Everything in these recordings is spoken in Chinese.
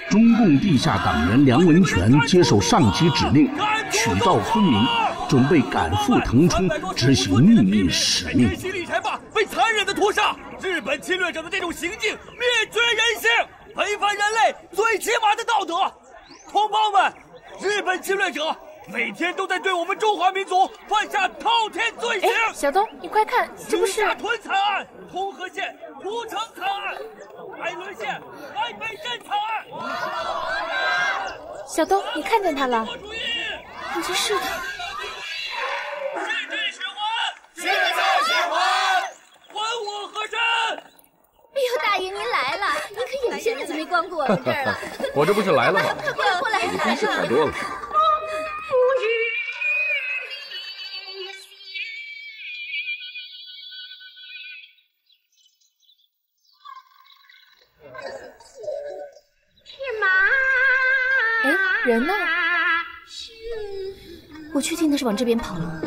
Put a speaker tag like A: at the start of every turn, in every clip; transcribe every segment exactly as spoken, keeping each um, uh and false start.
A: 中共地下党员梁文全接受上级指令，取道昆明，准备赶赴腾冲执行秘密使命。
B: 七里柴坝被残忍的屠杀，日本侵略者的这种行径灭绝人性，违反人类最起码的道德。同胞们，日本侵略者每天都在对我们中华民族犯下滔天罪行。
C: 哎，小东，你快看，这不是
B: 下屯惨案、通河县屠城惨案、海伦县海北镇惨案。
C: 小东，你看见他了？估计是他。
B: 血债血还，血债血还，还我河山！
D: 哎呦，大爷您来了，您可有些日子没光顾我们这儿了。
E: 我这不是来了吗？
D: 快过来，过来，
E: 你真是太多了。
C: 哎，人呢？我确定他是往这边跑了。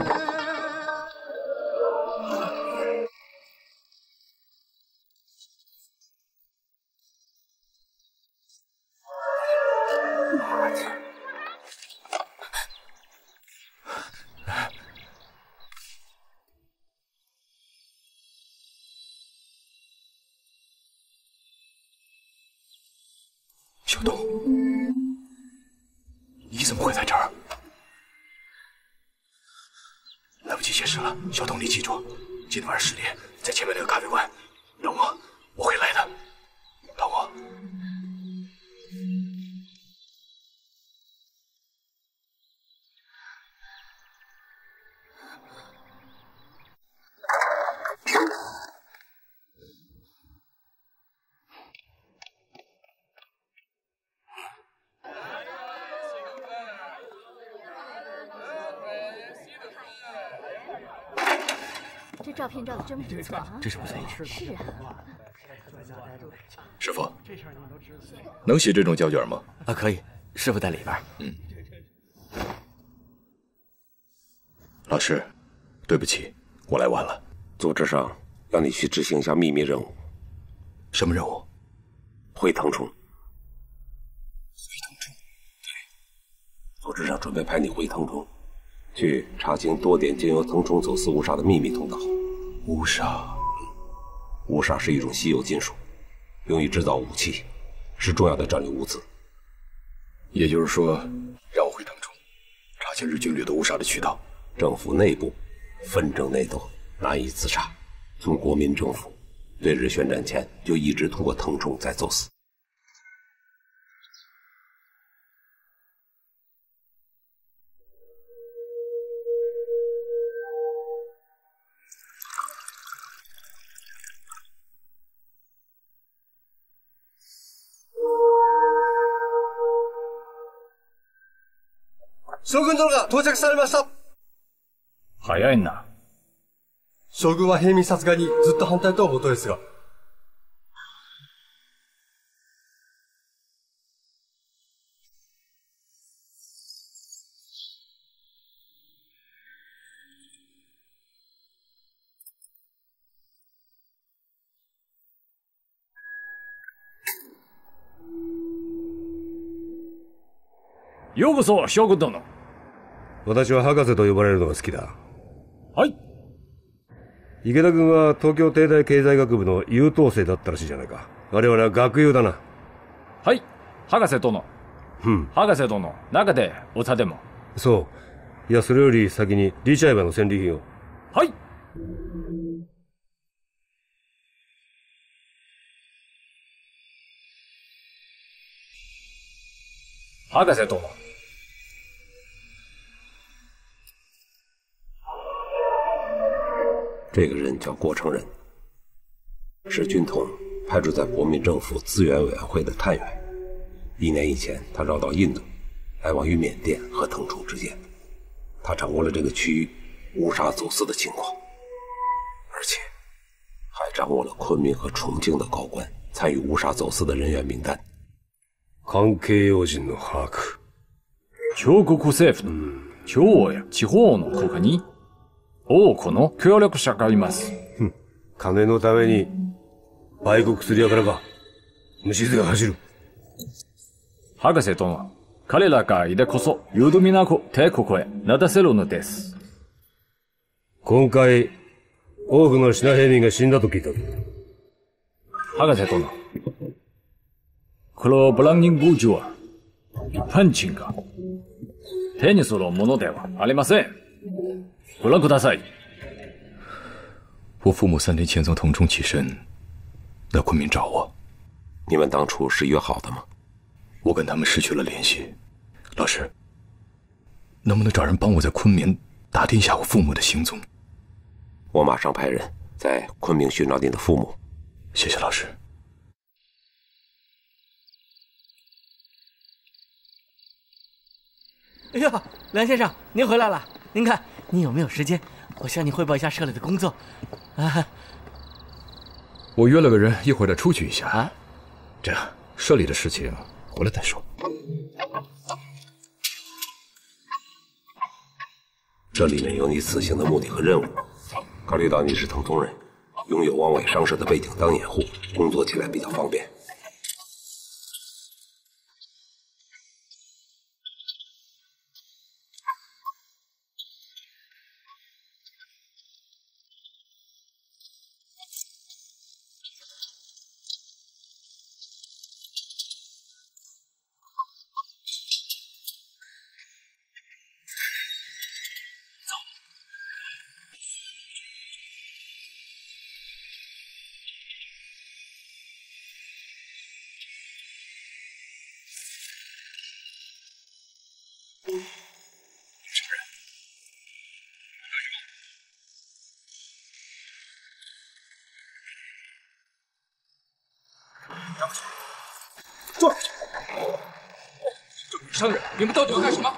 E: 小东，你怎么会在这儿？来不及解释了，小东，你记住，今晚十点在前面那个咖啡馆等我，我会来的，等我。
D: 这照片照的真不错啊！
E: 这是不错。
D: 是啊。
E: 师傅，能写这种胶卷吗？
F: 啊，可以。师傅在里边。
E: 嗯。老师，对不起，我来晚了。
G: 组织上让你去执行一项秘密任务。
E: 什么任务？
G: 回腾冲。
E: 回腾冲。
G: 对。组织上准备派你回腾冲，去查清多点经由腾冲走私乌沙的秘密通道。
E: 乌沙，
G: 乌沙是一种稀有金属，用于制造武器，是重要的战略物资。
E: 也就是说，让我回腾冲，查清日军掠夺乌沙的渠道。
G: 政府内部纷争内斗，难以自查。从国民政府对日宣战前就一直通过腾冲在走私。
H: 将軍殿が到着されました。
I: 早いな。
H: 将軍は平民殺害にずっと反対とのことですが。
I: ようこそ、将軍殿。
J: 私は博士と呼ばれるのが好きだ。
I: はい。
J: 池田君は東京帝大経済学部の優等生だったらしいじゃないか。我々は学友だな。
I: はい、博士殿。
J: うん。
I: 博士殿、中でお茶でも。
J: そう。いや、それより先にリチャイバの戦利品を。
I: はい。博士殿。
G: 这个人叫郭成仁，是军统派驻在国民政府资源委员会的探员。一年以前，他绕到印度，来往于缅甸和腾冲之间。他掌握了这个区域乌沙走私的情况，而且还掌握了昆明和重庆的高官参与乌沙走私的人员名单。
J: 関係要人の把握。
I: 京国政府の地方や地方の他に多くの協力者がいます。
J: 金のために売国するやからか。虫唾が走る。
I: 博士殿、彼らがいでこそユドミナコ帝国へ名指せるのです。
J: 今回、多くのシナ兵民が死んだと聞いたぞ。
I: 博士殿、このブランニング銃は一般人が手にするものではありません。ご覧ください。
E: 我父母三天前从腾冲起身，来昆明找我。
G: 你们当初是约好的吗？
E: 我跟他们失去了联系。老师，能不能找人帮我在昆明打听一下我父母的行踪？
G: 我马上派人在昆明寻找你的父母。
E: 谢谢老师。
B: 哎呀，梁先生，您回来了。您看，您有没有时间？我向你汇报一下社里的工作。啊，
E: 我约了个人，一会儿再出去一下。
B: 啊，
E: 这样，社里的事情回来再说。
G: 这里面有你此行的目的和任务。考虑到你是腾冲人，拥有汪伪商社的背景当掩护，工作起来比较方便。
E: 坐！这商人，你们到底要干什么？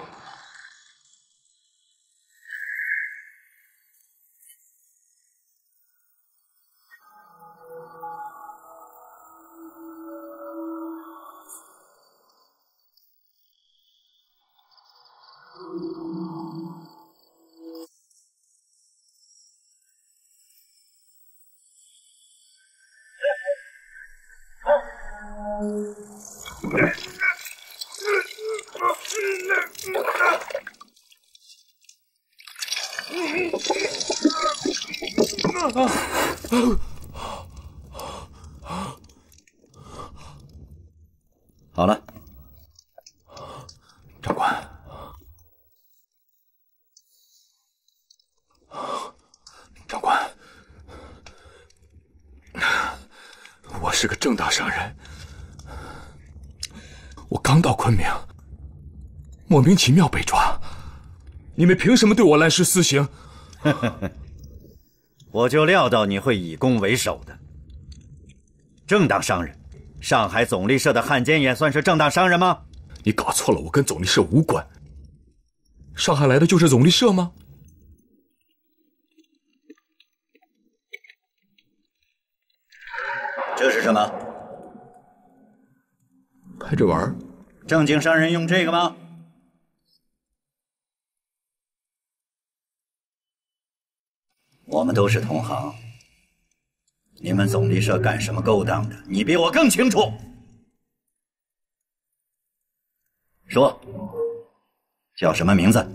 F: 好了，
E: 长官，长官，我是个正当商人，我刚到昆明，莫名其妙被抓，你们凭什么对我滥施私刑？
F: 我就料到你会以攻为守的。正当商人，上海总力社的汉奸也算是正当商人吗？
E: 你搞错了，我跟总力社无关。上海来的就是总力社吗？
F: 这是什么？
E: 拍着玩。
F: 正经商人用这个吗？我们都是同行，你们总力社干什么勾当的，你比我更清楚。说，叫什么名字？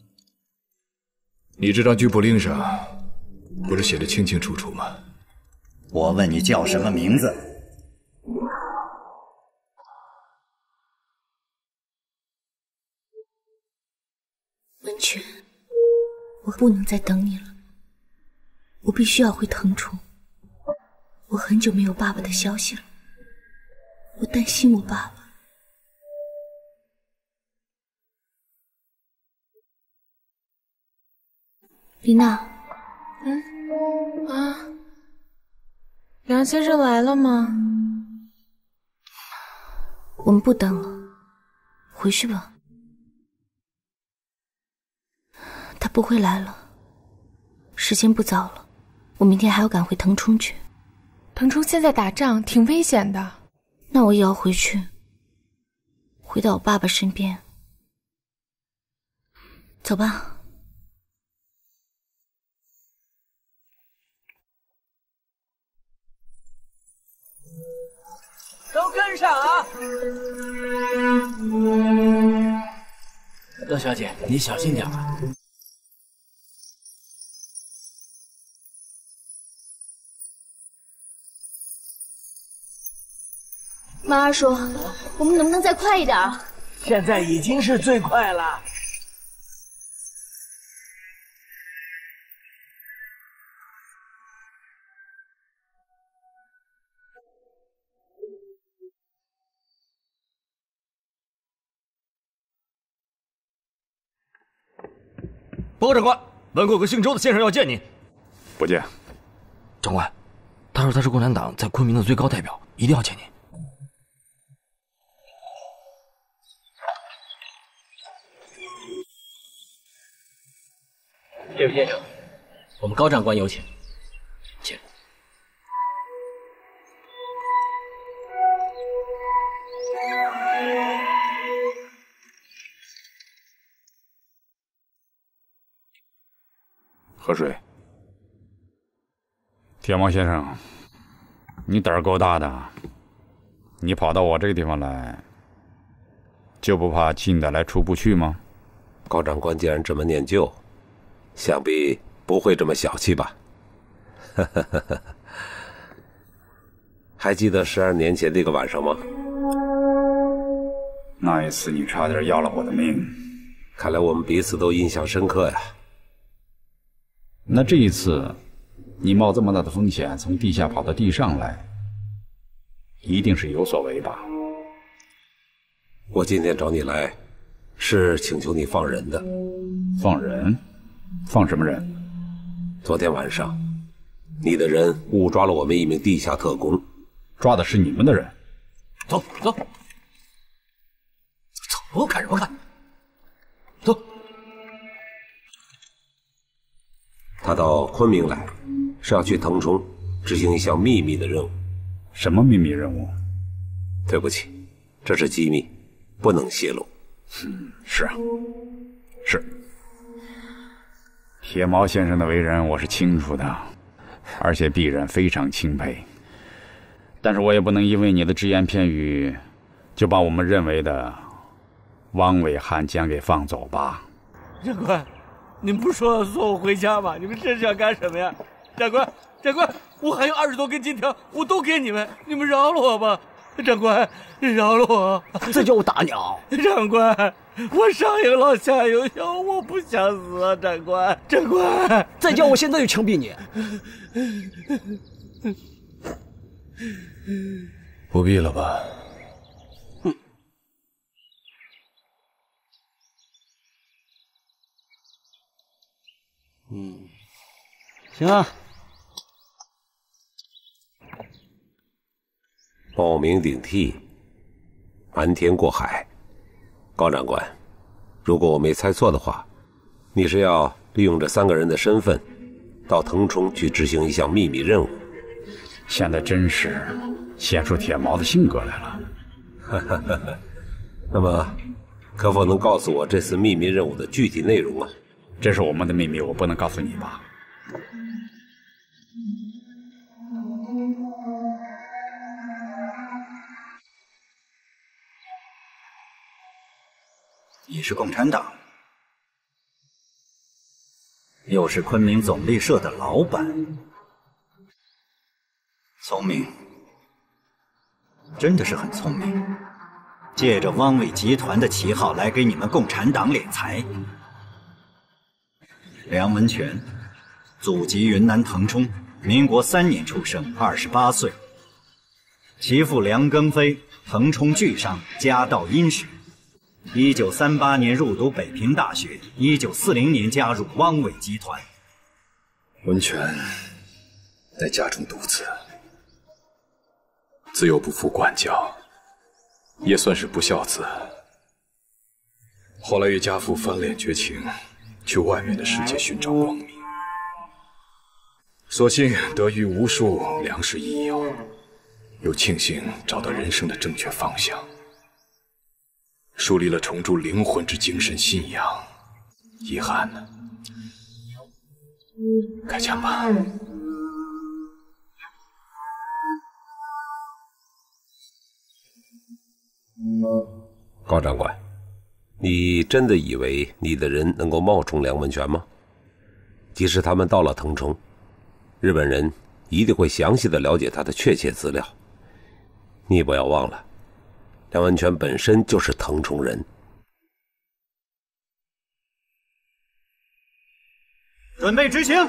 E: 你这张拘捕令上不是写的清清楚楚吗？
F: 我问你叫什么名字？
C: 文泉，我不能再等你了。我必须要回腾冲，我很久没有爸爸的消息了，我担心我爸爸。丽娜，
K: 嗯，啊，梁先生来了吗？
C: 我们不等了，回去吧。他不会来了，时间不早了。我明天还要赶回腾冲去。
K: 腾冲现在打仗挺危险的。
C: 那我也要回去，回到我爸爸身边。走吧。
B: 都跟上啊！
L: 邓小姐，你小心点吧。
C: 马二叔，我们能不能再快一点啊？
L: 现在已经是最快了。
B: 报告长官，文贵和姓周的先生要见您。
M: 不见。
L: 长官，他说他是共产党在昆明的最高代表，一定要见您。这位先生，我们高长官有请，请。
M: 喝水。铁毛先生，你胆儿够大的，你跑到我这个地方来，就不怕进得来出不去吗？
G: 高长官既然这么念旧，想必不会这么小气吧？还记得十二年前那个晚上吗？
M: 那一次你差点要了我的命，
G: 看来我们彼此都印象深刻呀。
M: 那这一次，你冒这么大的风险从地下跑到地上来，一定是有所为吧？
G: 我今天找你来，是请求你放人的。
M: 放人？放什么人？
G: 昨天晚上，你的人误抓了我们一名地下特工。
M: 抓的是你们的人？
L: 走走走，看什么看？走。
G: 他到昆明来，是要去腾冲执行一项秘密的任务。
M: 什么秘密任务？
G: 对不起，这是机密，不能泄露。
M: 嗯，是啊，是。铁毛先生的为人我是清楚的，而且鄙人非常钦佩。但是我也不能因为你的只言片语，就把我们认为的汪伪汉奸给放走吧。
B: 长官，您不说要送我回家吗？你们这是想干什么呀？长官，长官，我还有二十多根金条，我都给你们，你们饶了我吧。长官，饶了我！
L: 这叫我打鸟！
B: 长官，我上有老下有小，我不想死啊！长官，长官，
L: 再叫我现在就枪毙你！
E: 不必了吧？
L: 嗯。嗯，行啊。
G: 冒名顶替，瞒天过海。高长官，如果我没猜错的话，你是要利用这三个人的身份，到腾冲去执行一项秘密任务。
M: 现在真是显出铁毛的性格来了。
G: 那么，可否能告诉我这次秘密任务的具体内容啊？
M: 这是我们的秘密，我不能告诉你吧？
F: 你是共产党，又是昆明总力社的老板，聪明，真的是很聪明。借着汪伪集团的旗号来给你们共产党敛财。梁文全，祖籍云南腾冲，民国三年出生，二十八岁。其父梁庚飞，腾冲巨商，家道殷实。一九三八年入读北平大学，一九四零年加入汪伪集团。
E: 文全在家中独子，自幼不服管教，也算是不孝子。后来与家父翻脸绝情，去外面的世界寻找光明。所幸得遇无数良师益友，又庆幸找到人生的正确方向，树立了重铸灵魂之精神信仰。遗憾呢，开枪吧。
G: 高长官， 你真的以为你的人能够冒充梁文泉吗？即使他们到了腾冲，日本人一定会详细的了解他的确切资料。你不要忘了，梁文泉本身就是腾冲人。
F: 准备执行。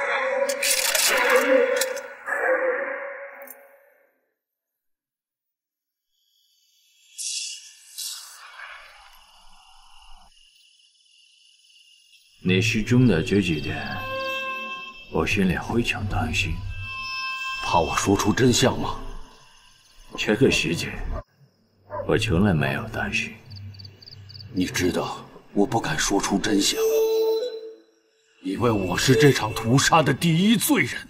I: 你失踪的这几天，我心里非常担心。
A: 怕我说出真相吗？
I: 这个事情，我从来没有担心。
A: 你知道，我不敢说出真相，因为我是这场屠杀的第一罪人。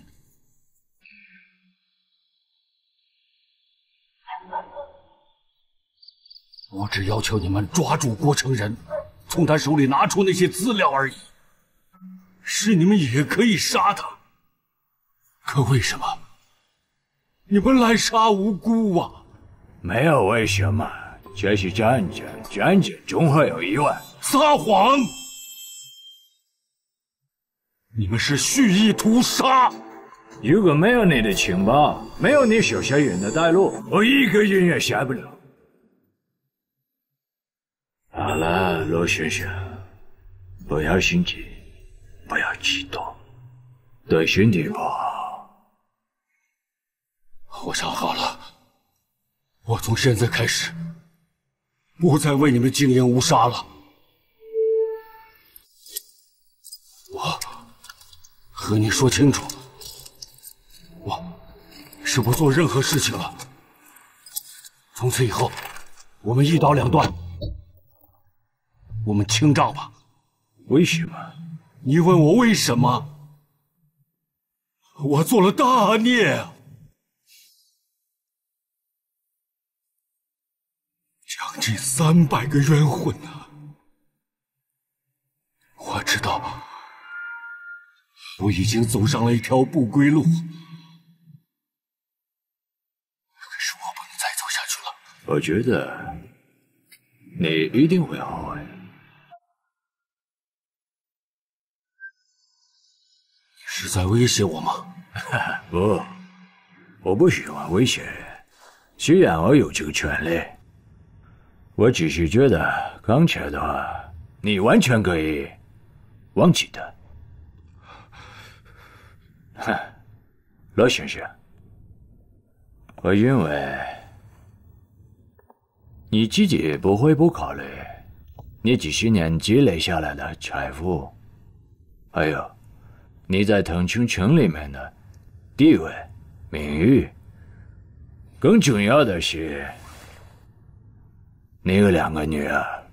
A: 我只要求你们抓住郭成仁，从他手里拿出那些资料而已。是你们也可以杀他，可为什么你们来杀无辜啊？
I: 没有为什么，这是战争，战争总会有意外。
A: 撒谎！你们是蓄意屠杀。
I: 如果没有你的情报，没有你手下人的带路，我一个人也下不了。好了，罗先生，不要心急，不要激动，对身体不好。
A: 我想好了，我从现在开始不再为你们经营无杀了。我和你说清楚，我是不做任何事情了。从此以后，我们一刀两断。我们清账吧。
I: 为什么？
A: 你问我为什么？我做了大孽，将近三百个冤魂啊！我知道，我已经走上了一条不归路，可是我不能再走下去了。
I: 我觉得你一定会后悔。
A: 是在威胁我吗？
I: 不，我不喜欢威胁人，虽然我有这个权利，我只是觉得刚才的话，你完全可以忘记的。哼，罗先生，我认为你自己不会不考虑你几十年积累下来的财富，还有你在腾冲城里面的地位、名誉，更重要的是，你有两个女儿。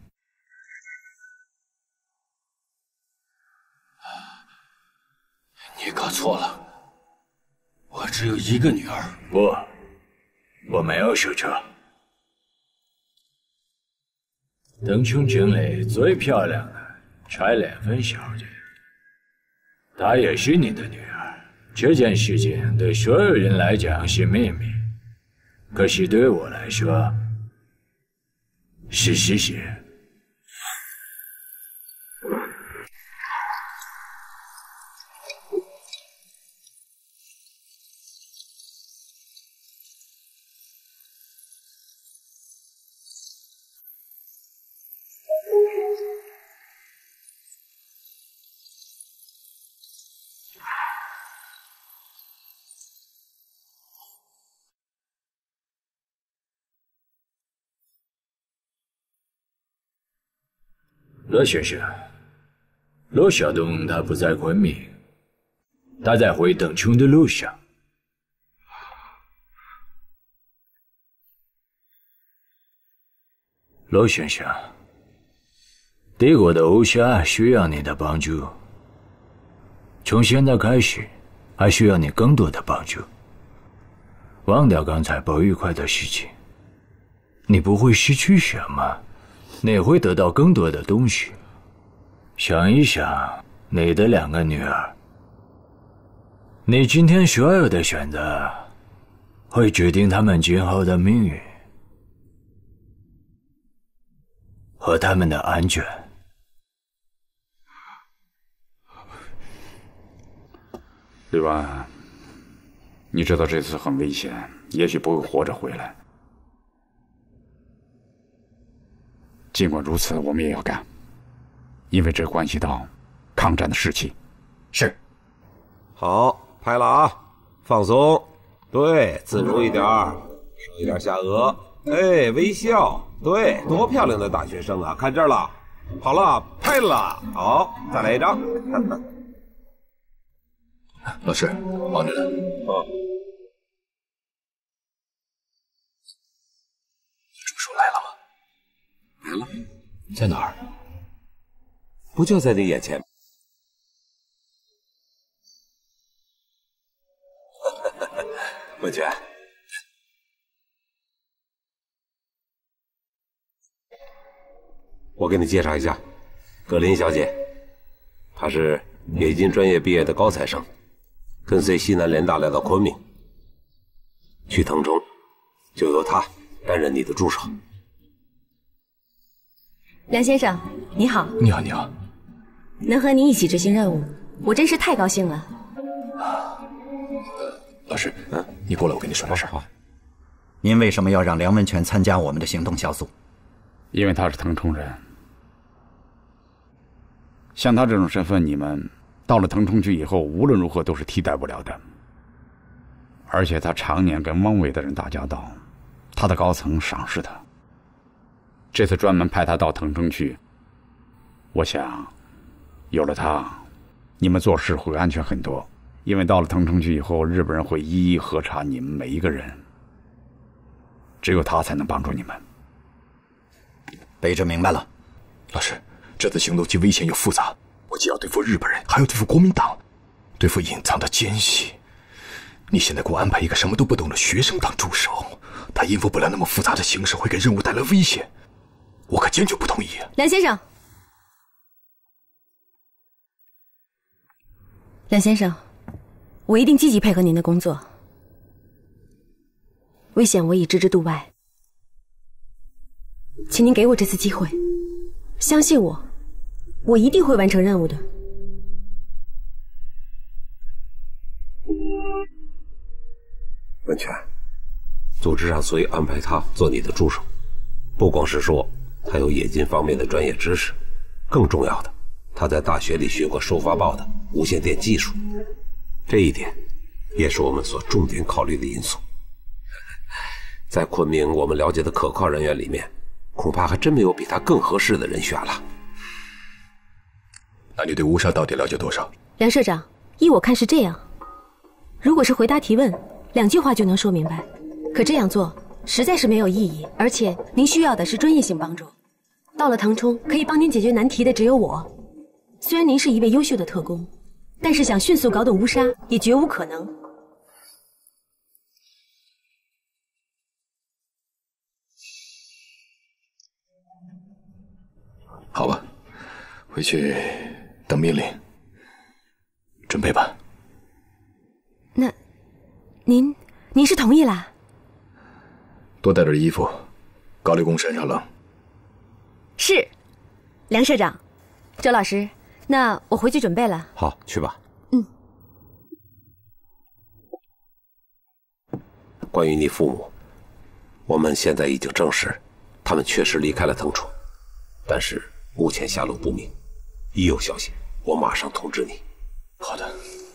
A: 你搞错了，我只有一个女儿。
I: 不，我没有说错。腾冲城里最漂亮的柴莲芬小姐，她也是你的女儿。这件事情对所有人来讲是秘密，可是对我来说是事实。罗先生，罗晓东他不在昆明，他在回腾冲的路上。罗先生，帝国的乌纱需要你的帮助，从现在开始，还需要你更多的帮助。忘掉刚才不愉快的事情，你不会失去什么。你会得到更多的东西。想一想你的两个女儿，你今天所有的选择会决定他们今后的命运。
L: 和他们的安全。
M: 对吧？你知道这次很危险，也许不会活着回来。尽管如此，我们也要干，因为这关系到抗战的士气。
F: 是。
G: 好，拍了啊，放松，对，自如一点，收一点下颚，哎，微笑，对，多漂亮的大学生啊！看这儿了，好了，拍了，好，再来一张。
E: 老师，忙着呢。
G: 哦。
E: 助手来了吗？
G: 来了。
E: 在哪儿？
G: 不就在你眼前？文泉，我给你介绍一下，葛林小姐，她是冶金专业毕业的高材生，跟随西南联大来到昆明，去腾冲，就由她担任你的助手。
N: 梁先生，你好。
E: 你好，你好。
N: 能和您一起执行任务，我真是太高兴了。
E: 老师，嗯，你过来，我跟你说点事儿。
F: 您为什么要让梁文全参加我们的行动小组？
M: 因为他是腾冲人。像他这种身份，你们到了腾冲去以后，无论如何都是替代不了的。而且他常年跟汪伪的人打交道，他的高层赏识他。这次专门派他到腾冲去，我想，有了他，你们做事会安全很多。因为到了腾冲去以后，日本人会一一核查你们每一个人，只有他才能帮助你们。
F: 北辰明白了。
E: 老师，这次行动既危险又复杂，我既要对付日本人，还要对付国民党，对付隐藏的奸细。你现在给我安排一个什么都不懂的学生当助手，他应付不了那么复杂的形势，会给任务带来危险，我可坚决不同意。
N: 梁先生，梁先生，我一定积极配合您的工作。危险我已置之度外，请您给我这次机会，相信我，我一定会完成任务的。
G: 文泉，组织上所以安排他做你的助手，不光是说他有冶金方面的专业知识，更重要的，他在大学里学过收发报的无线电技术，这一点也是我们所重点考虑的因素。在昆明我们了解的可靠人员里面，恐怕还真没有比他更合适的人选了。
E: 那你对乌纱到底了解多少？
N: 梁社长，依我看是这样，如果是回答提问，两句话就能说明白，可这样做实在是没有意义，而且您需要的是专业性帮助。到了腾冲，可以帮您解决难题的只有我。虽然您是一位优秀的特工，但是想迅速搞懂乌纱也绝无可能。
E: 好吧，回去等命令，准备吧。
N: 那，您您是同意啦？
E: 多带点衣服，高丽宫身上冷。
N: 是，梁社长，周老师，那我回去准备了。
G: 好，去吧。
N: 嗯。
G: 关于你父母，我们现在已经证实，他们确实离开了腾冲，但是目前下落不明，一有消息，我马上通知你。
E: 好的，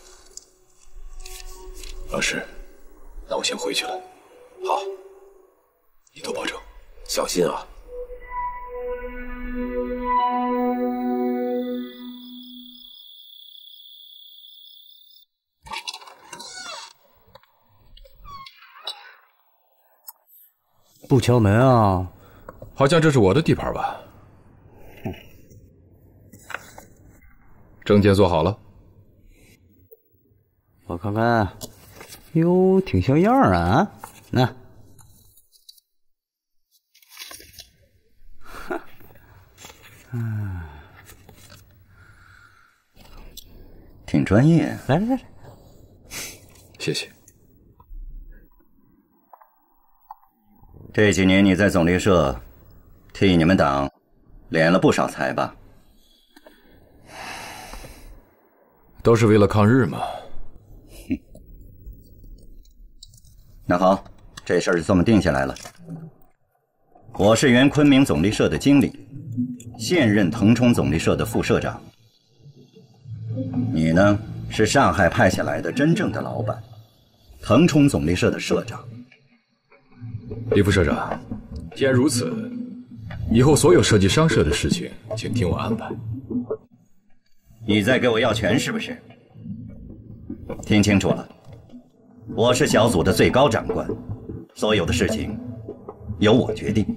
E: 老师，那我先回去了。
G: 好，
E: 你多保重，
G: 小心啊。
A: 不敲门啊？
E: 好像这是我的地盘吧？证件做好了？
A: 我看看，哟，挺像样啊！那，
F: 嗯，挺专业。
A: 来来来，
E: 谢谢。
F: 这几年你在总力社替你们党敛了不少财吧？
E: 都是为了抗日嘛。
F: 哼。那好，这事儿就这么定下来了。我是原昆明总力社的经理，现任腾冲总力社的副社长。你呢，是上海派下来的真正的老板，腾冲总力社的社长。
E: 李副社长，既然如此，以后所有涉及商社的事情，请听我安排。
F: 你在给我要权是不是？听清楚了，我是小组的最高长官，所有的事情由我决定。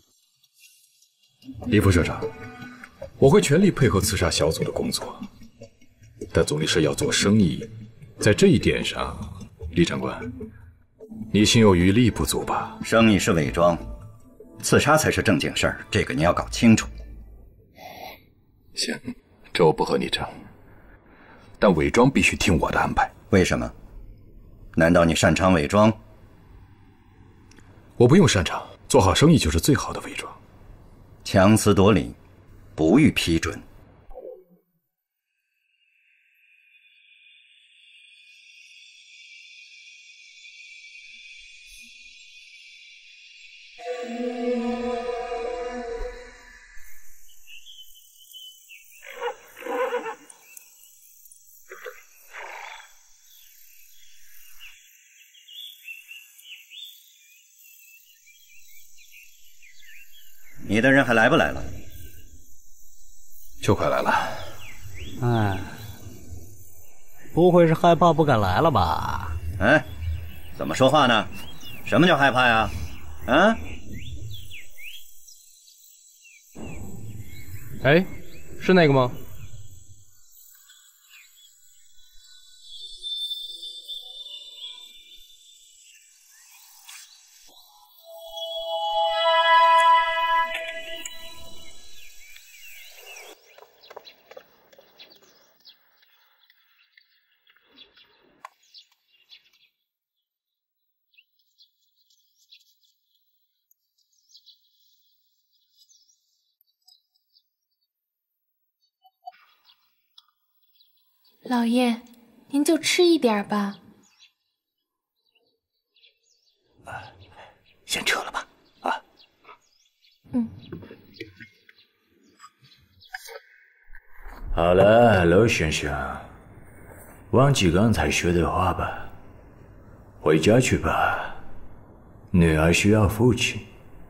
E: 李副社长，我会全力配合刺杀小组的工作，但总力社要做生意，在这一点上，李长官，你心有余力不足吧？
F: 生意是伪装，刺杀才是正经事儿，这个你要搞清楚。
E: 行，这我不和你争，但伪装必须听我的安排。
F: 为什么？难道你擅长伪装？
E: 我不用擅长，做好生意就是最好的伪装。
F: 强词夺理，不予批准。你的人还来不来了？
E: 就快来了。
O: 哎，不会是害怕不敢来了吧？
F: 哎，怎么说话呢？什么叫害怕呀？啊？
H: 哎，是那个吗？
K: 老爷，您就吃一点吧。
B: 先撤了吧，啊。
K: 嗯。
I: 好了，老先生，忘记刚才说的话吧，回家去吧，女儿需要父亲。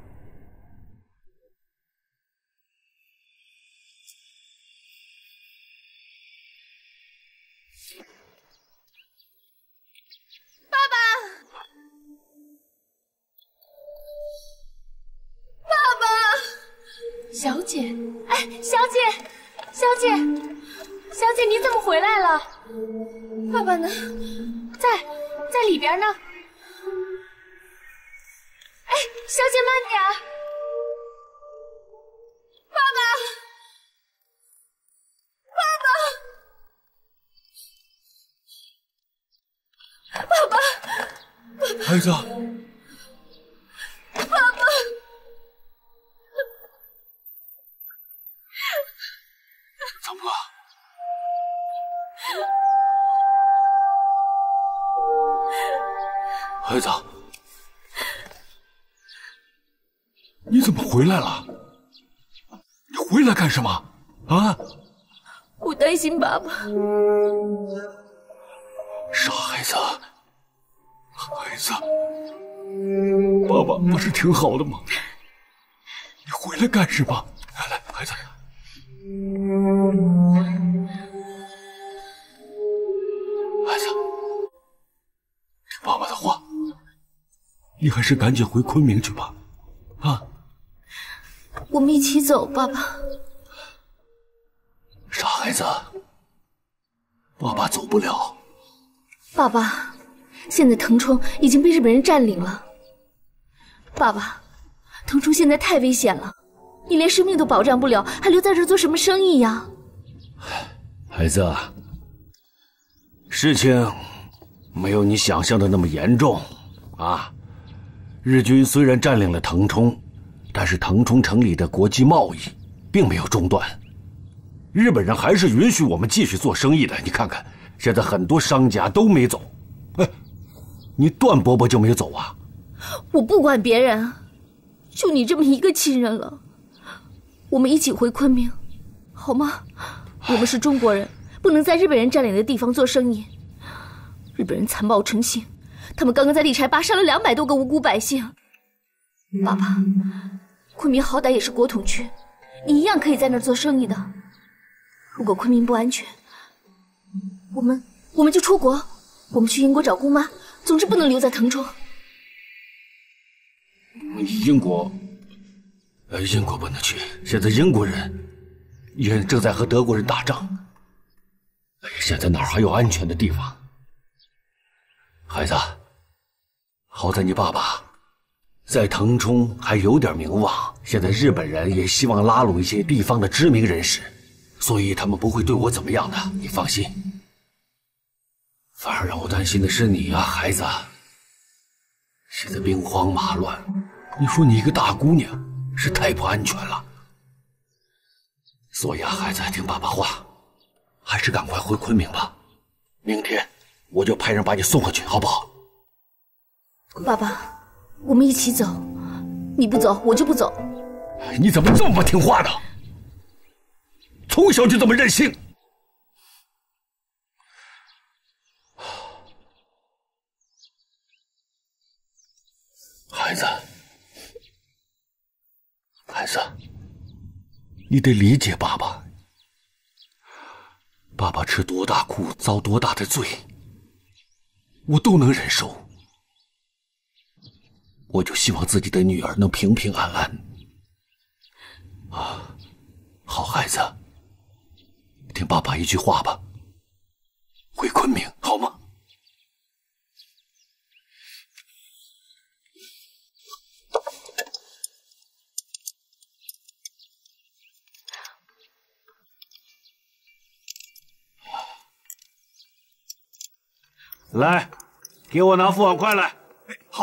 K: 小姐，哎，小姐，小姐，小姐，你怎么回来了？爸爸呢？在，在里边呢。哎，小姐慢点儿。爸爸，爸爸，爸爸，爸爸，
A: 孩子，
K: 爸爸。
A: 怎么了？孩子，你怎么回来了？你回来干什么？啊？
C: 我担心爸爸。
A: 傻孩子，孩子，爸爸不是挺好的吗？你回来干什么？来来，孩子。孩子，听爸爸的话，你还是赶紧回昆明去吧。啊，
C: 我们一起走，爸爸。
A: 傻孩子，爸爸走不了。
C: 爸爸，现在腾冲已经被日本人占领了。爸爸，腾冲现在太危险了，你连生命都保障不了，还留在这儿做什么生意呀？
A: 孩子，事情没有你想象的那么严重啊。日军虽然占领了腾冲，但是腾冲城里的国际贸易并没有中断，日本人还是允许我们继续做生意的。你看看，现在很多商家都没走。哎，你段伯伯就没走啊？
C: 我不管别人，就你这么一个亲人了。我们一起回昆明，好吗？我们是中国人，不能在日本人占领的地方做生意。日本人残暴成性，他们刚刚在利柴坝杀了两百多个无辜百姓。爸爸，昆明好歹也是国统区，你一样可以在那儿做生意的。如果昆明不安全，我们我们就出国，我们去英国找姑妈。总之不能留在腾冲。
A: 英国，呃，英国不能去。现在英国人也正在和德国人打仗。哎呀，现在哪儿还有安全的地方？孩子，好在你爸爸在腾冲还有点名望，现在日本人也希望拉拢一些地方的知名人士，所以他们不会对我怎么样的，你放心。反而让我担心的是你啊，孩子。现在兵荒马乱，你说你一个大姑娘是太不安全了。所以啊，孩子，听爸爸话，还是赶快回昆明吧。明天我就派人把你送回去，好不好？
C: 爸爸，我们一起走，你不走我就不走。
A: 你怎么这么不听话呢？从小就这么任性。孩子，孩子，你得理解爸爸。爸爸吃多大苦，遭多大的罪，我都能忍受。我就希望自己的女儿能平平安安。啊，好孩子，听爸爸一句话吧，回昆明好吗？来，给我拿副碗筷来。哎，好。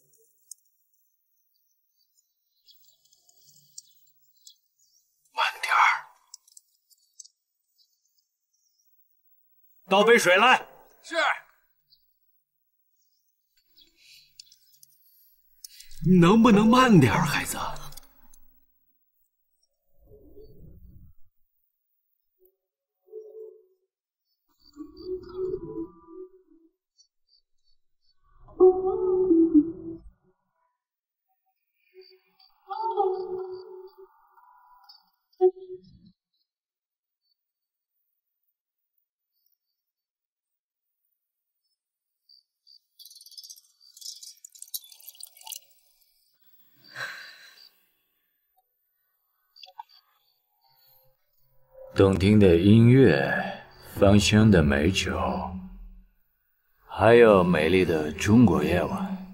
A: 慢点儿。倒杯水来。是。能不能慢点儿，孩子？
I: 动听的音乐，芳香的美酒，还有美丽的中国夜晚。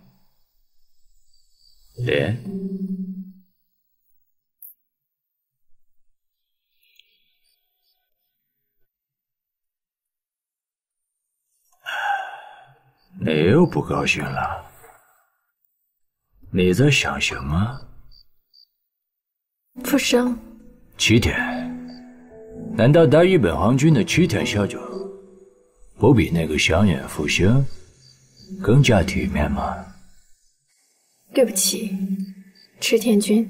I: 莲，你又不高兴了？你在想什么？
C: 福生，
I: 齐田。难道大日本皇军的齐田小姐不比那个香艳福生更加体面吗？
K: 对不起，池田君。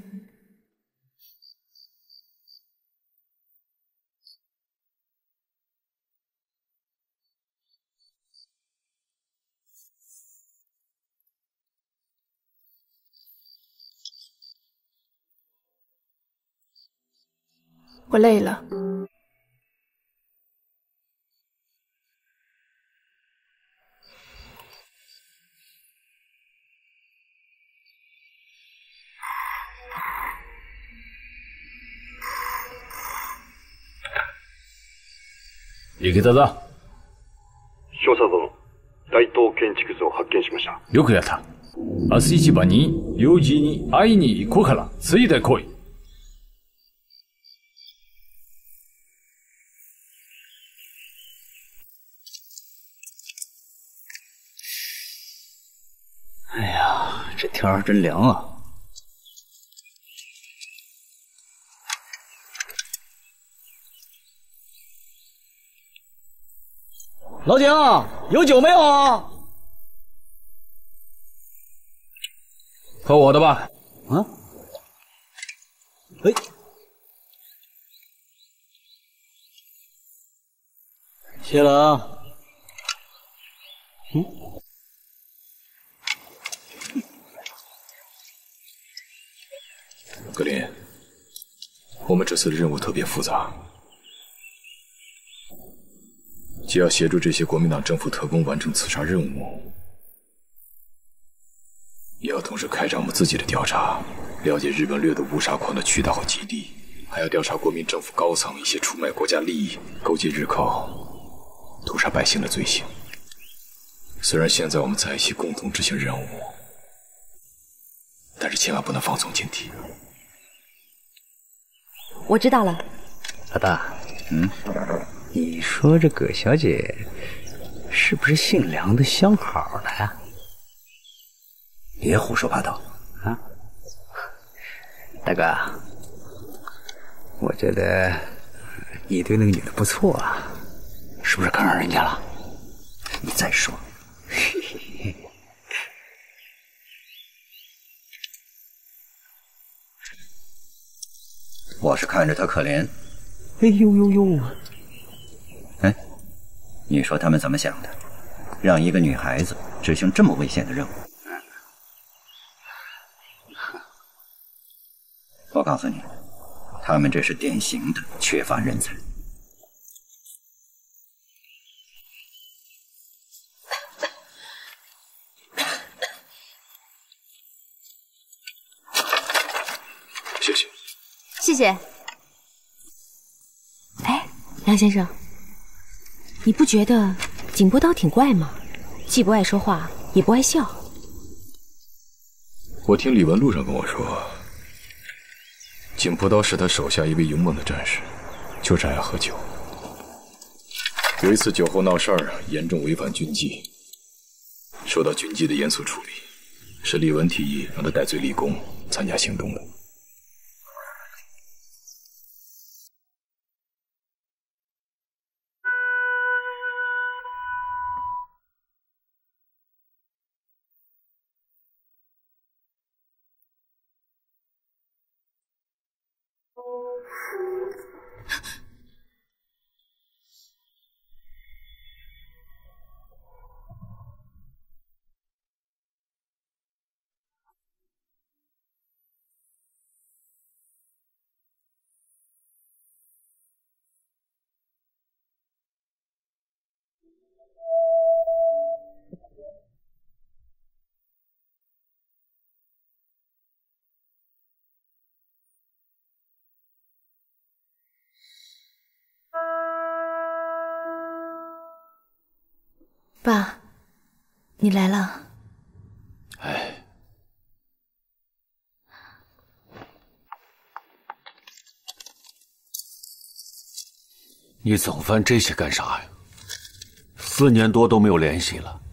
K: 我累了。
I: 池田だ。
J: 少佐殿、大東建築図を発見しました。
I: よくやった。明日市場に用事に会いに行こうから、ついで来い。
O: 哎呀，这天儿真凉啊！ 老井，有酒没有啊？
I: 喝我的吧。
O: 啊？哎，谢了啊。嗯。
E: 格林，我们这次的任务特别复杂，既要协助这些国民党政府特工完成刺杀任务，也要同时开展我们自己的调查，了解日本掠夺乌沙矿的渠道和基地，还要调查国民政府高层一些出卖国家利益、勾结日寇、屠杀百姓的罪行。虽然现在我们在一起共同执行任务，但是千万不能放松警惕。
N: 我知道了。
O: 老大，嗯，你说这葛小姐是不是姓梁的相好的呀？
F: 别胡说八道
O: 啊！大哥，我觉得你对那个女的不错啊，是不是看上人家了？
F: 你再说。我是看着她可怜。
O: 哎呦呦呦！
F: 哎，你说他们怎么想的？让一个女孩子执行这么危险的任务？我告诉你，他们这是典型的缺乏人才。
E: 谢谢。
N: 谢谢。哎，梁先生，你不觉得井波刀挺怪吗？既不爱说话，也不爱笑。
E: 我听李文路上跟我说，井波刀是他手下一位勇猛的战士，就是爱喝酒。有一次酒后闹事儿，严重违反军纪，受到军纪的严肃处理，是李文提议让他戴罪立功，参加行动的。
C: 爸，你来了。
E: 哎，
A: 你总翻这些干啥呀？四年多都没有联系了，